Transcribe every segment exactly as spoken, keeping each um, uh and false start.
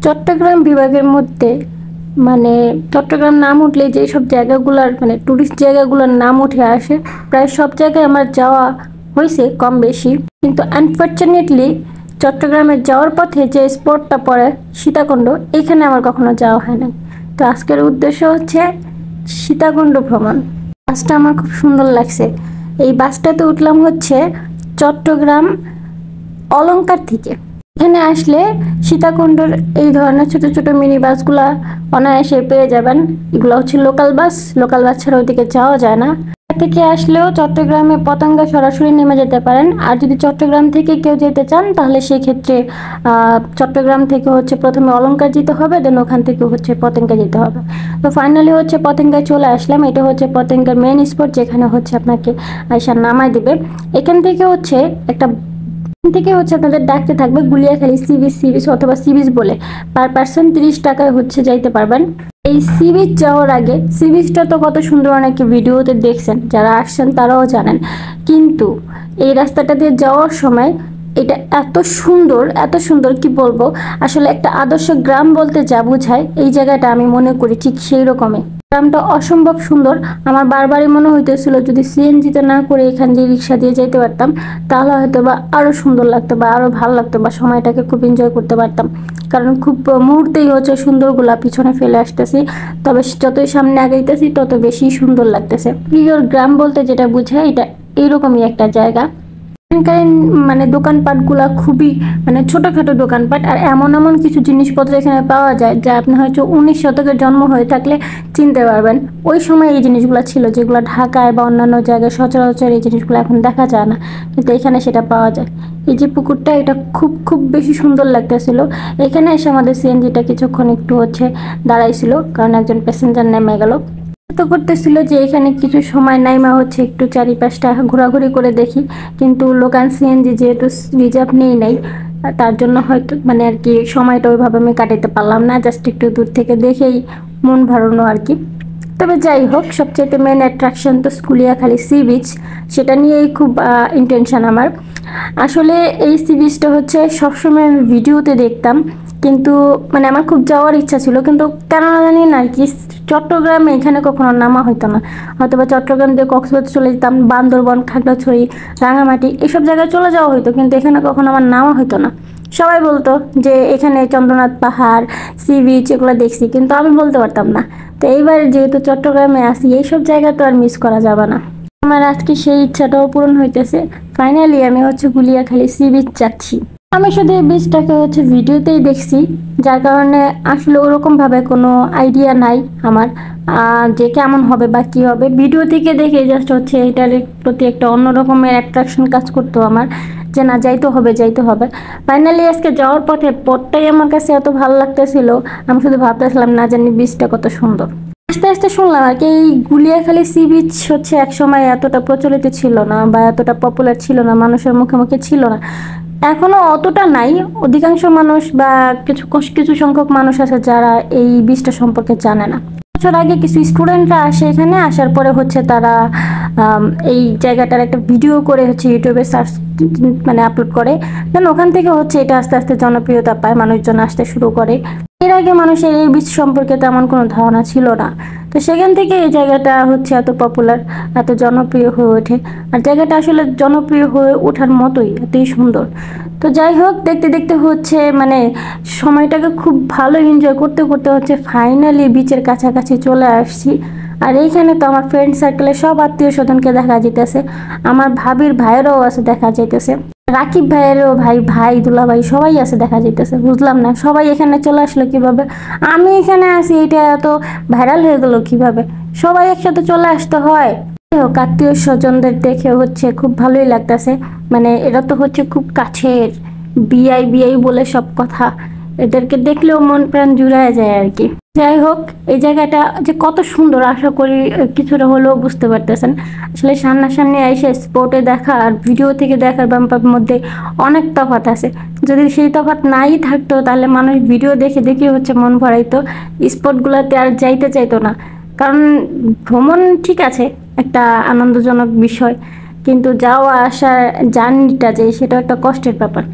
চট্টগ্রাম বিভাগের মধ্যে মানে চট্টগ্রাম নাম উঠলে যে সব জায়গাগুলোর মানে টুরিস্ট জায়গাগুলোর নাম উঠে আসে, প্রায় সব জায়গায় আমার যাওয়া হয়েছে কম বেশি। কিন্তু আনফর্চুনেটলি চট্টগ্রামে যাওয়ার পথে যে স্পটটা পড়ে সীতাকুণ্ড, এখানে আমার কখনো যাওয়া হয় না। তো আজকের উদ্দেশ্য হচ্ছে সীতাকুণ্ড ভ্রমণ। বাসটা আমার খুব সুন্দর লাগছে। এই বাসটাতে উঠলাম হচ্ছে চট্টগ্রাম অলংকার থেকে। এখানে আসলে সীতাকুণ্ডর এই ধরনের ছোট ছোট মিনি বাসগুলা অনায়াসে পেয়ে যাবেন। এগুলো হচ্ছে লোকাল বাস, লোকাল বাস ছাড়া ওইদিকে যাওয়া যায় না। থেকে আসলেও চট্টগ্রামে পতেঙ্গা সরাসরি নেমে যেতে পারেন। আর যদি চট্টগ্রাম থেকে কেউ যেতে চান তাহলে সেই ক্ষেত্রে চট্টগ্রাম থেকে হচ্ছে প্রথমে অলংকার যেতে হবে, দেন ওখান থেকে হচ্ছে পতেঙ্গা যেতে হবে। তো ফাইনালি হচ্ছে পতেঙ্গায় চলে আসলাম। এটা হচ্ছে পতেঙ্গার মেন স্পট, যেখানে হচ্ছে আপনাকে আইসা নামায় দিবে। এখান থেকে হচ্ছে একটা থেকে হচ্ছে আপনাদের ডাকতে থাকবে Guliakhali sea beach sea beach অথবা সি বিচ বলে। পার পার্সন তিরিশ টাকায় হচ্ছে যাইতে পারবেন। এই সি বিচ যাওয়ার আগে, সি বিচটা তো কত সুন্দর অনেকে ভিডিওতে দেখছেন, যারা আসছেন তারাও জানেন, কিন্তু এই রাস্তাটা দিয়ে যাওয়ার সময় এটা এত সুন্দর এত সুন্দর কি বলবো, আসলে একটা আদর্শ গ্রাম বলতে যা বোঝায় এই জায়গাটা আমি মনে করি ঠিক সেই রকমই। গ্রামটা অসম্ভব সুন্দর। আমার বারবারই মনে হইতেছিল যদি সিএনজিতে না করে এখান দিয়ে রিক্সা দিয়ে যেতে পারতাম তাহলে হয়তো বা আরও সুন্দর লাগতো বা আরও ভালো লাগতো বা সময়টাকে খুব এনজয় করতে পারতাম। কারণ খুব মুহূর্তেই হচ্ছে সুন্দরগুলা পিছনে ফেলে আসতেছি, তবে যতই সামনে আগাইতেছি তত বেশি সুন্দর লাগতেছে। প্রিয়র গ্রাম বলতে যেটা বোঝায় এটা এইরকমই একটা জায়গা। এখানকার মানে দোকানপাটগুলা খুবই মানে ছোটোখাটো দোকানপাট, আর এমন এমন কিছু জিনিসপত্র এখানে পাওয়া যায় যা আপনি হয়তো উনিশ শতকের জন্ম হয়ে থাকলে চিনতে পারবেন। ওই সময় এই জিনিসগুলো ছিল যেগুলো ঢাকায় বা অন্যান্য জায়গায় সচরাচর এই জিনিসগুলো এখন দেখা যায় না, কিন্তু এখানে সেটা পাওয়া যায়। এই যে পুকুরটা, এটা খুব খুব বেশি সুন্দর লাগতেছিল। এখানে এসে আমাদের সিএনজিটা কিছুক্ষণ একটু হচ্ছে দাঁড়াইছিল, কারণ একজন প্যাসেঞ্জার নেমে গেল। তো করতেছিল যে এখানে কিছু সময় নাইমা হচ্ছে একটু চারিপাশটা ঘোরাঘুরি করে দেখি, কিন্তু লোকাল সিএনজি যেহেতু রিজার্ভ নেই নাই, তার জন্য হয়তো মানে আর কি সময়টা ওইভাবে আমি কাটাতে পারলাম না, জাস্ট একটু দূর থেকে দেখেই মন ভরানো আর কি। তবে যাই হোক, সবচেয়ে মেন অ্যাট্রাকশন তো গুলিয়াখালী সি বিচ, সেটা নিয়েই খুব ইন্টেনশন আমার। আসলে এই সি বিচটা হচ্ছে সবসময় আমি ভিডিওতে দেখতাম, কিন্তু মানে আমার খুব যাওয়ার ইচ্ছা ছিল, কিন্তু কেন জানি না আর কি চট্টগ্রামে এখানে কখনো নামা হতো না। হয়তো বা চট্টগ্রাম দিয়ে কক্সবাজার চলে যেতাম, বান্দরবন, খাগড়াছড়ি, রাঙামাটি এসব জায়গায় চলে যাওয়া হতো, কিন্তু এখানে কখনো আমার নামা হতো না। সবাই বলতো যে এখানে চন্দ্রনাথ পাহাড়, সি বিচ এগুলো দেখছি, কিন্তু আমি বলতে পারতাম না। তো এইবার যেহেতু চট্টগ্রামে আসি, এইসব জায়গা তো আর মিস করা যাবে না। আমার আজকে সেই ইচ্ছাটাও পূরণ হইতেছে। ফাইনালি আমি হচ্ছে গুলিয়াখালী সি বিচ যাচ্ছি। আমি শুধু এই বীজটাকে হচ্ছে ভিডিওতেই দেখছি, যার কারণে আসলে ওরকমভাবে কোনো আইডিয়া নাই আমার যে কেমন হবে বা কী হবে। ভিডিও থেকে দেখে জাস্ট হচ্ছে এটার প্রতি একটা অন্য রকমের অ্যাট্রাকশন কাজ করতো আমার, যে না যাইতে হবে যাইতে হবে। ফাইনালি আজকে যাওয়ার পথে পথটাই আমার কাছে এত ভালো লাগতেছিল, আমি শুধু ভাবতেছিলাম না জানি বীজটা কত সুন্দর। আস্তে আস্তে শুনলাম আর কি এই গুলিয়াখালী সি বিচ হচ্ছে একসময় এতটা প্রচলিত ছিল না বা এতটা পপুলার ছিল না, মানুষের মুখে মুখে ছিল না। এখনো অতটা নাই। অধিকাংশ মানুষ বা কিছু কিছু সংখ্যক মানুষ আছে যারা এই বীজটা সম্পর্কে জানে না। বছর আগে কিছু স্টুডেন্টরা আসে এখানে, আসার পরে হচ্ছে তারা এই জায়গাটার একটা ভিডিও করে হচ্ছে ইউটিউবে সার্চ মানে আপলোড করে, দেন ওখান থেকে হচ্ছে এটা আস্তে আস্তে জনপ্রিয়তা পায়, মানুষজন আসতে শুরু করে। এর আগে মানুষের এই বীজ সম্পর্কে তেমন কোনো ধারণা ছিল না, তো সেখান থেকে এই জায়গাটা হচ্ছে এত পপুলার, এত জনপ্রিয় হয়ে ওঠে। আর জায়গাটা আসলে জনপ্রিয় হয়ে ওঠার মতোই, এতই সুন্দর। তো যাই হোক, দেখতে দেখতে হচ্ছে মানে সময়টাকে খুব ভালো এনজয় করতে করতে হচ্ছে ফাইনালি বিচের কাছাকাছি চলে আসছি। আর এইখানে তো আমার ফ্রেন্ড সার্কেলের সব আত্মীয় স্বজনকে দেখা যেতেছে, আমার ভাবির ভাইয়েরও আছে দেখা যাইতেছে, রাকিব ভাইয়েরও ভাই ভাই দুলা ভাই সবাই আছে দেখা যাইতেছে। বুঝলাম না সবাই এখানে চলে আসলো কিভাবে, আমি এখানে আছি এটা এত ভাইরাল হয়ে গেল কিভাবে, সবাই একসাথে চলে আসতে হয়। আত্মীয় স্বজনদের দেখে হচ্ছে খুব ভালোই লাগতেছে, মানে এরা তো হচ্ছে খুব কাছের, বিআই বিআই বলে সব কথা, এদেরকে দেখলেও মন প্রাণ জুড়ায় যায় আর কি। যাই হোক, এই জায়গাটা যে কত সুন্দর আশা করি কিছুটা হলেও বুঝতে পারতেছেন। আসলে সামনাসামনি এসে স্পটে দেখা আর ভিডিও থেকে দেখার ব্যাপার মধ্যে অনেক তফাৎ আছে। যদি সেই তফাৎ নাই থাকতো তাহলে মানুষ ভিডিও দেখে দেখে হচ্ছে মন ভরাইতো, স্পটগুলোতে আর যাইতে চাইতো না। কারণ ভ্রমণ ঠিক আছে একটা আনন্দজনক বিষয়, কিন্তু যাওয়া আসার জার্নিটা যে সেটা একটা কষ্টের ব্যাপার।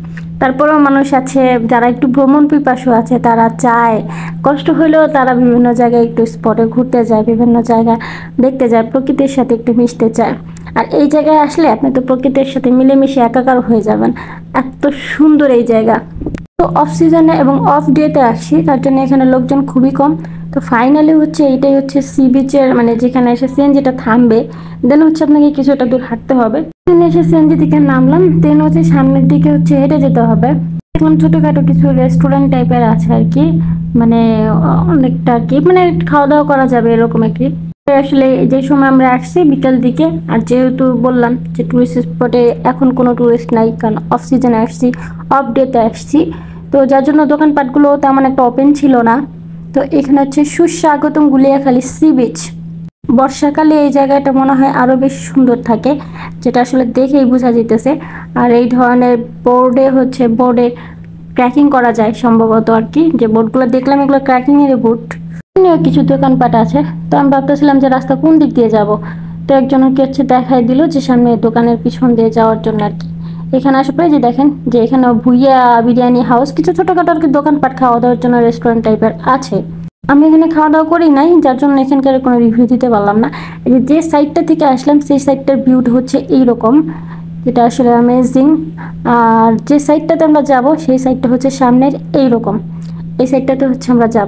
তারপরেও মানুষ আছে যারা একটু ভ্রমণ পিপাসু আছে, তারা চায় কষ্ট হলেও তারা বিভিন্ন জায়গায় একটু স্পটে ঘুরতে যায়, বিভিন্ন জায়গা দেখতে যায়, প্রকৃতির সাথে একটু মিশতে চায়। আর এই জায়গায় আসলে আপনি তো প্রকৃতির সাথে মিলেমিশে একাকার হয়ে যাবেন, এত সুন্দর এই জায়গা। তো অফ সিজনে এবং অফ ডেতে আসছি, তার জন্য এখানে লোকজন খুবই কম। তো ফাইনালি হচ্ছে এইটাই হচ্ছে সি বিচের মানে যেখানে এসে সিএনজিটা থামবে, দেন হচ্ছে আপনাকে কিছুটা দূর হাঁটতে হবে। দেন এসে সিএনজি থেকে নামলাম, দেন হচ্ছে সামনের দিকে হচ্ছে হেঁটে যেতে হবে। দেখলাম ছোটোখাটো কিছু রেস্টুরেন্ট টাইপের আছে আর কি, মানে অনেকটা আর কি, মানে খাওয়া দাওয়া করা যাবে এরকম একটি। আসলে যে সময় আমরা আসছি বিকাল দিকে, আর যেহেতু বললাম যে টুরিস্ট স্পটে এখন কোনো টুরিস্ট নাই, কারণ অফ সিজনে আসছি, অফ ডেতে আসছি, তো যার জন্য দোকানপাটগুলো তেমন একটা ওপেন ছিল না। তো এখানে হচ্ছে সুস্বাগতম গুলিয়াখালী সি বিচ। বর্ষাকালে এই জায়গাটা মনে হয় আরও বেশি সুন্দর থাকে, যেটা আসলে দেখেই বোঝা যেতেছে। আর এই ধরনের বোর্ডে হচ্ছে বোর্ডে ট্র্যাকিং করা যায় সম্ভবত আর কি, যে বোর্ডগুলো দেখলাম এগুলো ট্র্যাকিংয়ের বোর্ড। কিছু দোকানপাট আছে, তো আমি ভাবতেছিলাম যে রাস্তা কোন দিক দিয়ে যাব। তো একজনকে হচ্ছে দেখাই দিল যে সামনে দোকানের পিছন দিয়ে যাওয়ার জন্য আর কি। এখানে আসে পরে যে দেখেন যে এখানে ভুইয়া বিরিয়ানি হাউস, কিছু ছোটোখাটো আর কি দোকানপাট, খাওয়া দাওয়ার জন্য রেস্টুরেন্ট টাইপের আছে। আমি এখানে খাওয়া দাওয়া করি নাই, যার জন্য এখানকার কোনো রিভিউ দিতে পারলাম না। যে সাইডটা থেকে আসলাম সেই সাইডটার ভিউটা হচ্ছে এইরকম, যেটা আসলে অ্যামেজিং। আর যে সাইডটাতে আমরা যাব সেই সাইডটা হচ্ছে সামনের এইরকম, এই সাইডটাতে হচ্ছে আমরা যাব।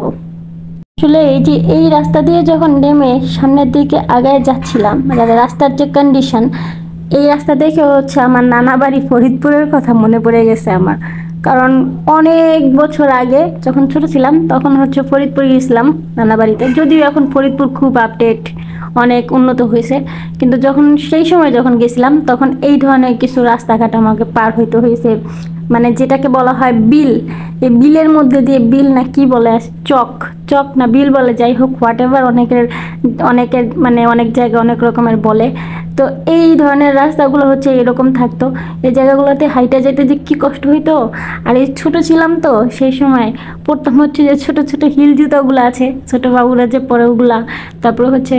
আসলে এই যে এই রাস্তা দিয়ে যখন নেমে সামনের দিকে আগায় যাচ্ছিলাম, মানে রাস্তার যে কন্ডিশন, এই রাস্তা দেখে হচ্ছে আমার নানা বাড়ি ফরিদপুরের কথা মনে পড়ে গেছে আমার। কারণ অনেক বছর আগে যখন ছোট ছিলাম তখন হচ্ছে ফরিদপুর গেছিলাম নানা বাড়িতে, যদিও এখন ফরিদপুর খুব আপডেট, অনেক উন্নত হয়েছে, কিন্তু যখন সেই সময় যখন গেছিলাম তখন এই ধরনের কিছু রাস্তাঘাট আমাকে পার হইতে হয়েছে। মানে যেটাকে বলা হয় বিল, এই বিলের মধ্যে দিয়ে, বিল না কি বলে, চক চক না বিল বলে, যাই হোক হোয়াট এভার, অনেকের অনেকের মানে অনেক জায়গায় অনেক রকমের বলে। তো এই ধরনের রাস্তাগুলো হচ্ছে এরকম থাকতো, এই জায়গাগুলোতে হাইটে যেতে যে কী কষ্ট হইতো। আর এই ছোটো ছিলাম তো সেই সময় পড়তাম হচ্ছে যে ছোটো ছোটো হিল জুতোগুলো আছে ছোটো বাবুরা যে পরে ওগুলা, তারপরে হচ্ছে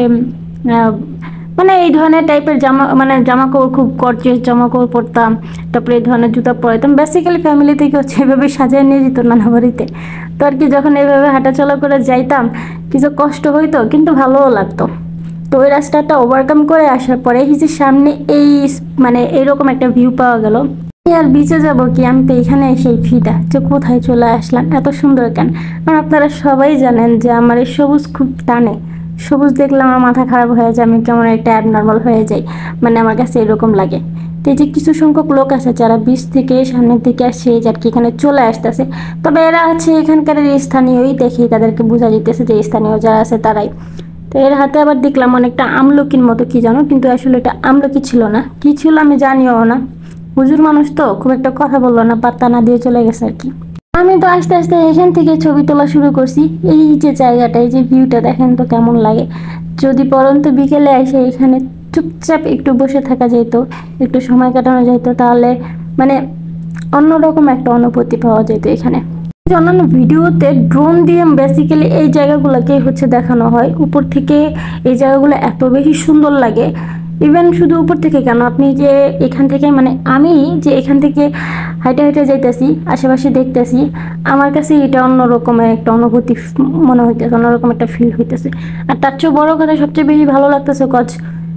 মানে এই ধরনের টাইপের জামা, মানে জামা কাপড় খুব গর্জিয়াস জামা কাপড় পরতাম, তারপরে এই ধরনের জুতা পরতাম। বেসিক্যালি ফ্যামিলি থেকে হচ্ছে এভাবে সাজিয়ে নিয়ে যেত নানা বাড়িতে। তো আর কি যখন এইভাবে হাঁটাচলা করে যাইতাম কিছু কষ্ট হইতো কিন্তু ভালোও লাগতো। তো ওই রাস্তাটা ওভারকাম করে আসার পরে কিছু সামনে এই মানে এইরকম একটা ভিউ পাওয়া গেল। আর বিচে যাব কি, আমি তো এখানে সেই ফিদা যে কোথায় চলে আসলাম, এত সুন্দর কেন। আর আপনারা সবাই জানেন যে আমার এই সবুজ খুব টানে, সবুজ দেখলে আমার মাথা খারাপ হয়ে যায়, আমি কেমন একটা অ্যাবনর্মাল হয়ে যাই, মানে আমার কাছে এরকম লাগে। তো এই যে কিছু সংখ্যক লোক আছে যারা বিচ থেকে সামনের দিকে আসছে আর কি এখানে চলে আসতেছে, তবে এরা আছে এখানকার স্থানীয়ই, দেখি তাদেরকে বোঝা যেতেছে যে স্থানীয় যারা আছে তারাই। তো এর হাতে আবার দেখলাম অনেকটা আমলকির মতো কি জানো, কিন্তু আসলে এটা আমলকি ছিল না, কি ছিল আমি জানিও না। হুজুর মানুষ তো খুব একটা কথা বললো না, পাত্তা না দিয়ে চলে গেছে আর কি। আমি তো আস্তে আস্তে এখান থেকে ছবি তোলা শুরু করছি। এই যে জায়গাটা, এই যে ভিউটা দেখেন তো কেমন লাগে। যদি পরন্ত বিকেলে এসে এখানে চুপচাপ একটু বসে থাকা যেত, একটু সময় কাটানো যেত, তাহলে মানে অন্যরকম একটা অনুভূতি পাওয়া যেত এখানে। অন্যান্য ভিডিওতে ড্রোন দিয়ে বেসিক্যালি এই জায়গাগুলোকে হচ্ছে দেখানো হয় উপর থেকে, এই জায়গাগুলো এত বেশি সুন্দর লাগে। ইভেন শুধু উপর থেকে কেন, আপনি যে এখান থেকে মানে আমি যে এখান থেকে হাইটে হাইটে যাইতেছি আশেপাশে দেখতেছি, আমার কাছে এটা অন্যরকমের একটা অনুভূতি মনে হইতেছে, অন্যরকম একটা ফিল হইতেছে। আর তার চেয়েও বড় কথা সবচেয়ে বেশি ভালো লাগতেছে কজ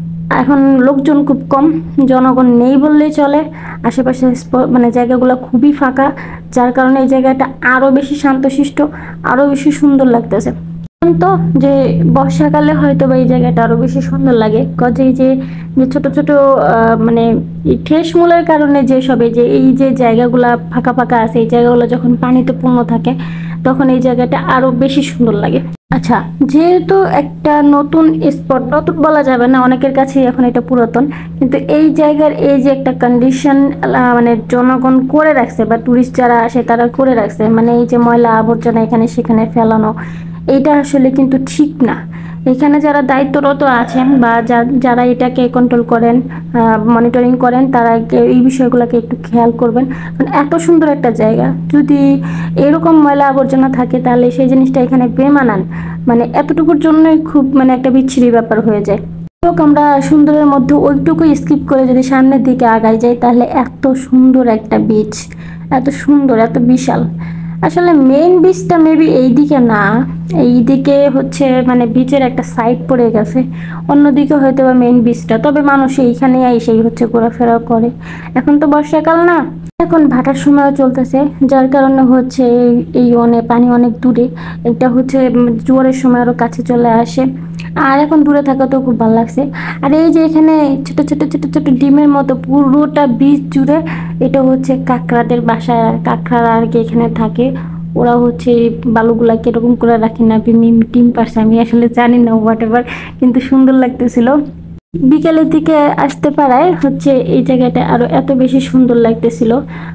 এখন লোকজন খুব কম, জনগণ নেই বললেই চলে, আশেপাশে মানে জায়গাগুলো খুবই ফাঁকা, যার কারণে এই জায়গাটা আরও বেশি শান্তশিষ্ট, আরও বেশি সুন্দর লাগতেছে। তো যে বর্ষাকালে হয়তো বা এই জায়গাটা আরো বেশি সুন্দর লাগে, কাজে যে ছোট ছোট মানে ঠেসমূলের কারণে যে সবে যে এই যে জায়গাগুলা ফাঁকা ফাঁকা আছে, এই জায়গাগুলো যখন পানিতে পূর্ণ থাকে তখন এই জায়গাটা আরো বেশি সুন্দর লাগে। আচ্ছা, যেহেতু একটা নতুন স্পট, নতুন বলা যাবে না, অনেকের কাছে এখন এটা পুরাতন, কিন্তু এই জায়গার এই যে একটা কন্ডিশন মানে জনগণ করে রাখছে বা টুরিস্ট যারা আসে তারা করে রাখছে, মানে এই যে ময়লা আবর্জনা এখানে সেখানে ফেলানো, এইটা আসলে কিন্তু ঠিক না। এখানে যারা দায়িত্বরত আছেন বা যারা এটাকে কন্ট্রোল করেন, মনিটরিং করেন, তারা এই বিষয়গুলোকে একটু খেয়াল করবেন। মানে এত সুন্দর একটা জায়গা যদি এরকম ময়লা আবর্জনা থাকে তাহলে সেই জিনিসটা এখানে বেমানান, মানে এতটুকুর জন্যই খুব মানে একটা বিচ্ছিরি ব্যাপার হয়ে যায়। আমরা সুন্দরের মধ্যে ওইটুকু স্কিপ করে যদি সামনের দিকে আগাই যাই তাহলে এত সুন্দর একটা বিচ, এত সুন্দর, এত বিশাল। আসলে মেইন বিচটা মেবি এইদিকে না, এইদিকে হচ্ছে মানে বিচের একটা সাইড পড়ে গেছে, অন্যদিকে হয়তো বা মেইন বিচটা। তবে মানুষ এইখানে এসেই হচ্ছে ঘোরাফেরা করে। এখন তো বর্ষাকাল না, এখন ভাটার সময়ও চলতেছে, যার কারণে হচ্ছে এই অনেক পানি অনেক দূরে, এটা হচ্ছে জোয়ারের সময় আরও কাছে চলে আসে। আর এখন দূরে থাকা তো খুব ভালো লাগছে। আর এই যে এখানে ছোট ছোট ছোট ছোট ডিমের মতো পুরোটা বীজ জুড়ে, এটা হচ্ছে কাঁকড়াদের বাসা, কাঁকড়ারা আর কি এখানে থাকে। ওরা হচ্ছে বালুগুলা কিরকম করে রাখি না টিম পারছে, আমি আসলে জানি না, হোয়াট এভার, কিন্তু সুন্দর লাগতেছিল। বিকেলের দিকে আসতে পারায় হচ্ছে এই জায়গাটা আরো এত বেশি সুন্দর লাগতেছিল।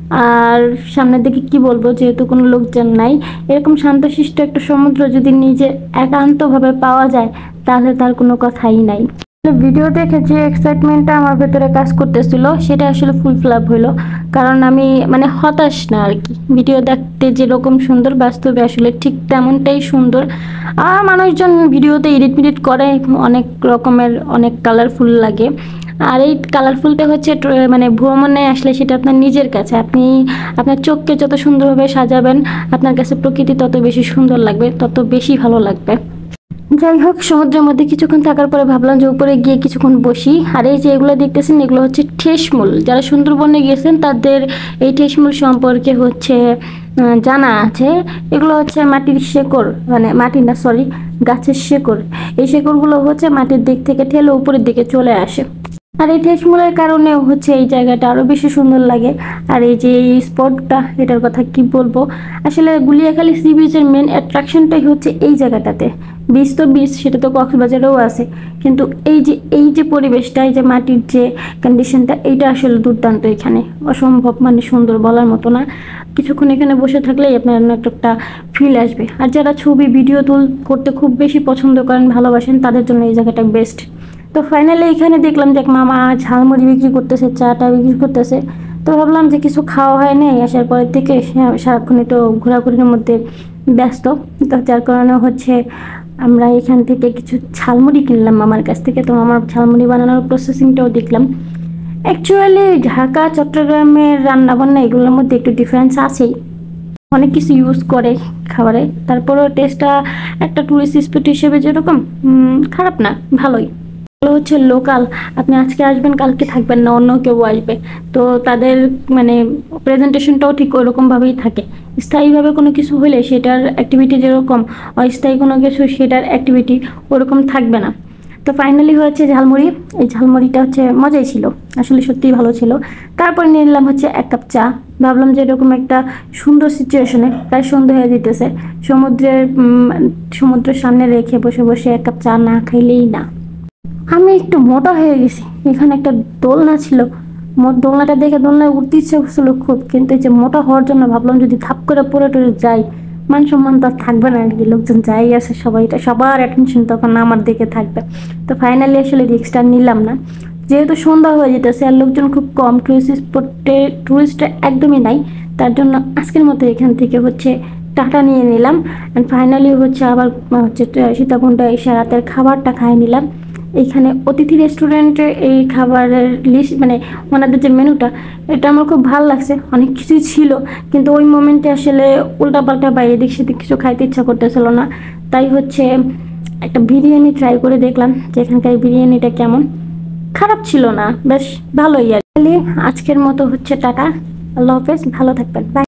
আর সামনের দিকে কি বলবো, যেহেতু কোনো লোকজন নাই, এরকম শান্তশিষ্ট একটা সমুদ্র যদি নিজে একান্তভাবে পাওয়া যায় তাহলে তার কোনো কথাই নাই। ভিডিও দেখে যে এক্সাইটমেন্টটা আমার ভেতরে কাজ করতেছিল সেটা আসলে ফুলফিল আপ হইলো, কারণ আমি মানে হতাশ না আর কি। ভিডিও দেখতে যেরকম সুন্দর, বাস্তবে আসলে ঠিক তেমনটাই সুন্দর। আর মানুষজন ভিডিওতে এডিট মিডিট করে অনেক রকমের, অনেক কালারফুল লাগে। আর এই কালারফুলটা হচ্ছে মানে ভ্রমণে আসলে সেটা আপনার নিজের কাছে, আপনি আপনার চোখকে যত সুন্দরভাবে সাজাবেন আপনার কাছে প্রকৃতি তত বেশি সুন্দর লাগবে, তত বেশি ভালো লাগবে। যাই হোক, সমুদ্রের মধ্যে কিছুক্ষণ থাকার পরে ভাবলাম যে উপরে গিয়ে কিছুক্ষণ বসি। আর এই যে এগুলো দেখতেছেন, এগুলো হচ্ছে ঠেসমূল। যারা সুন্দরবনে গেছেন তাদের এই ঠেসমূল সম্পর্কে হচ্ছে জানা আছে। এগুলো হচ্ছে মাটির শেকড়, মানে মাটি না সরি গাছের শেকড়। এই শেকড়গুলো হচ্ছে মাটির দিক থেকে ঠেলে উপরের দিকে চলে আসে। আর এই ঠেসমূলের কারণে হচ্ছে এই জায়গাটা আরো বেশি সুন্দর লাগে। আর এই যে এই স্পটটা, এটার কথা কি বলবো, আসলে গুলিয়াখালী সি বিচের মেন অ্যাট্রাকশনটাই হচ্ছে এই জায়গাটাতে। বিচ তো বিচ, সেটা তো কক্সবাজারেও আছে, কিন্তু এই যে এই যে পরিবেশটা, এই যে মাটির যে কন্ডিশনটা, এইটা আসলে দুর্দান্ত। এখানে অসম্ভব মানে সুন্দর, বলার মতো না। কিছুক্ষণ এখানে বসে থাকলেই আপনার একটা ফিল আসবে। আর যারা ছবি ভিডিও তুল করতে খুব বেশি পছন্দ করেন, ভালোবাসেন, তাদের জন্য এই জায়গাটা বেস্ট। তো ফাইনালি এখানে দেখলাম যে মামা ঝালমুড়ি বিক্রি করতেছে, চাটা বিক্রি করতেছে। তো ভাবলাম যে কিছু খাওয়া হয় নাই, আসার পরের থেকে সারাক্ষণই তো ঘোরাঘুরির মধ্যে ব্যস্ত, তো যার কারণে হচ্ছে আমরা এখান থেকে কিছু ঝালমুড়ি কিনলাম মামার কাছ থেকে। তো আমার ঝালমুড়ি বানানোর প্রসেসিংটাও দেখলাম। অ্যাকচুয়ালি ঢাকা চট্টগ্রামের রান্নাবান্না এগুলোর মধ্যে একটু ডিফারেন্স আছেই, অনেক কিছু ইউজ করে খাবারে, তারপরেও টেস্টটা একটা টুরিস্ট স্পট হিসেবে যেরকম খারাপ না, ভালোই। হচ্ছে লোকাল, আপনি আজকে আসবেন কালকে থাকবেন না, অন্য কেউ আসবে, তো তাদের মানে প্রেজেন্টেশনটাও ঠিক ওরকম ভাবেই থাকে। স্থায়ীভাবে কোনো কিছু হলে সেটার অ্যাক্টিভিটি যেরকম, অস্থায়ী কোনো কিছু সেটার অ্যাক্টিভিটি ওরকম থাকবে না। তো ফাইনালি হচ্ছে ঝালমুড়ি, এই ঝালমুড়িটা হচ্ছে মজাই ছিল, আসলে সত্যিই ভালো ছিল। তারপর নিয়ে নিলাম হচ্ছে এক কাপ চা। ভাবলাম যে এরকম একটা সুন্দর সিচুয়েশনে, প্রায় সন্ধ্যা হয়ে যেতেছে, সমুদ্রের সমুদ্রের সামনে রেখে বসে বসে এক কাপ চা না খাইলেই না। আমি একটু মোটা হয়ে গেছি, এখানে একটা দোলনা ছিল, দোলনাটা দেখে দোলনায় উঠতে ইচ্ছে করছিল খুব, কিন্তু এই যে মোটা হওয়ার জন্য ভাবলাম যদি ধাপ করে পরে টরে যাই, মান সম্মান তো আর থাকবে না আর কি। লোকজন যাই আছে সবাই, সবার অ্যাটেনশন তখন আমার দিকে থাকবে। তো ফাইনালি আসলে রিক্সটা নিলাম না, যেহেতু সন্ধ্যা হয়ে যেতেছে আর লোকজন খুব কম, টুরিস্ট স্পটে টুরিস্টরা একদমই নাই, তার জন্য আজকের মতো এখান থেকে হচ্ছে টাটা নিয়ে নিলাম। অ্যান্ড ফাইনালি হচ্ছে আবার হচ্ছে সীতাকুণ্ডে এসে রাতের খাবারটা খাই নিলাম। এইখানে অতিথি রেস্টুরেন্টের এই খাবারের লিস্ট মানে ওনাদের যে মেনুটা, এটা আমার খুব ভালো লাগছে। অনেক কিছুই ছিল, কিন্তু ওই মোমেন্টে আসলে উল্টাপাল্টা বা এদিক সেদিক কিছু খাইতে ইচ্ছা করতেছিল না, তাই হচ্ছে একটা বিরিয়ানি ট্রাই করে দেখলাম যে এখানকার বিরিয়ানিটা কেমন। খারাপ ছিল না, বেশ ভালোই। আর আজকের মতো হচ্ছে টাটা, আল্লাহ হাফেজ, ভালো থাকবেন, বাই।